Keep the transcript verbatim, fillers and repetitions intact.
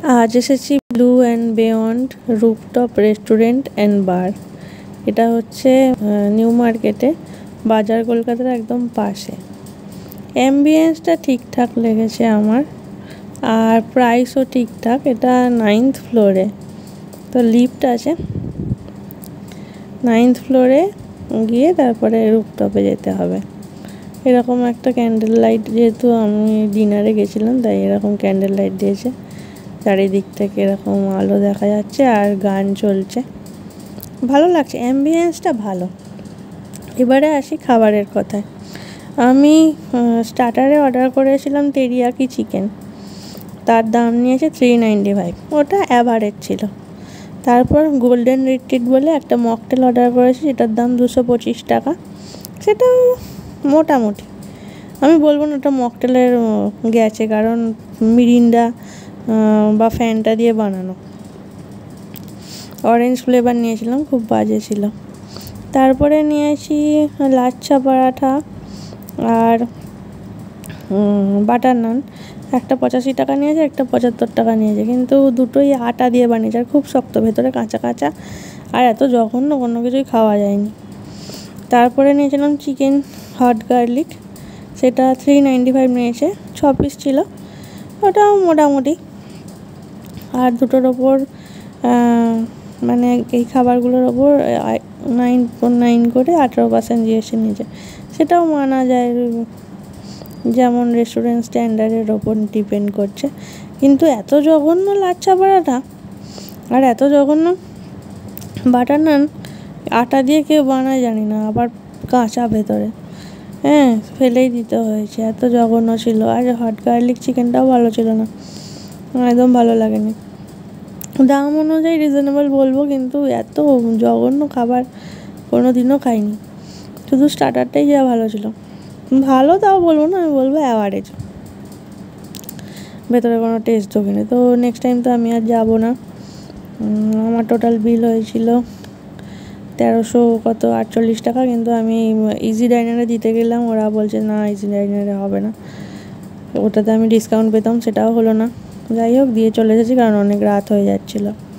आज एसेছি Blue and Beyond rooftop restaurant and bar. এটা হচ্ছে নিউ মার্কেটে, বাজার কলকাতার একদম পাশে। অ্যাম্বিয়েন্সটা ঠিকঠাক লেগেছে আমার, আর প্রাইসও ঠিকঠাক। এটা নাইন্থ ফ্লোরে, তো লিফট আছে। নাইন্থ ফ্লোরে গিয়ে তারপরে রুফটপে যেতে হবে। এরকম একটা ক্যান্ডেল লাইট, যেহেতু আমি ডিনারে গেছিলাম তাই এরকম ক্যান্ডেল লাইট দিয়েছে। চারিদিক থেকে এরকম আলো দেখা যাচ্ছে আর গান চলছে, ভালো লাগছে, অ্যাম্বিয়েন্সটা ভালো। এবারে আসি খাবারের কথায়। আমি স্টার্টারে অর্ডার করেছিলাম তেরিয়াকি চিকেন, তার দাম নিয়েছে থ্রি নাইনটি ফাইভ, ওটা অ্যাভারেজ ছিল। তারপর গোল্ডেন রিট্রিট বলে একটা মকটেল অর্ডার করেছি, যেটার দাম দুশো পঁচিশ টাকা। সেটাও মোটামুটি, আমি বলবো না ওটা মকটেলের গেছে, কারণ মিরিন্ডা বা ফ্যানটা দিয়ে বানানো। অরেঞ্জ ফ্লেভার নিয়েছিলাম, খুব বাজে ছিল। তারপরে নিয়েছি লাচ্ছা পরাঠা আর বাটার নান। একটা পঁচাশি টাকা নিয়েছে, একটা পঁচাত্তর টাকা নিয়েছে, কিন্তু দুটোই আটা দিয়ে বানিয়েছে আর খুব শক্ত, ভেতরে কাঁচা কাঁচা, আর এত জঘন্য কোনো কিছুই খাওয়া যায়নি। তারপরে নিয়েছিলাম চিকেন হট গার্লিক, সেটা থ্রি নাইনটি ফাইভ নিয়েছে, ছ পিস ছিল, ওটাও মোটামুটি। আর দুটোর ওপর মানে এই খাবারগুলোর ওপর নাইন নাইন করে আঠেরো পার্সেন্ট জিএসটি নিয়েছে, সেটাও মানা যায়, যেমন রেস্টুরেন্ট স্ট্যান্ডার্ডের ওপর ডিপেন্ড করছে। কিন্তু এত জঘন্য লাচ্ছা পরাঠা আর এত জঘন্য বাটার নান, আটা দিয়ে কেউ বানায় জানি না, আবার কাঁচা ভেতরে, হ্যাঁ ফেলেই দিতে হয়েছে, এত জঘন্য ছিল। আর হট গার্লিক চিকেনটাও ভালো ছিল না, একদম ভালো লাগেনি। দাম অনুযায়ী রিজনেবল বলবো, কিন্তু এত জঘন্য খাবার কোনো দিনও খাইনি। শুধু স্টার্টারটাই যা ভালো ছিল, ভালো তাও বলবো না, আমি বলবো অ্যাভারেজ, ভেতরে কোনো টেস্ট ঢোকেনি। তো নেক্সট টাইম তো আমি আর যাবো না। আমার টোটাল বিল হয়েছিল তেরোশো কত আটচল্লিশ টাকা, কিন্তু আমি ইজি ডাইনারে দিতে গেলাম, ওরা বলছে না ইজি ডাইনারে হবে না, ওটাতে আমি ডিসকাউন্ট পেতাম, সেটাও হলো না। যাই হোক, দিয়ে চলে এসেছি, কারণ অনেক রাত হয়ে যাচ্ছিলো।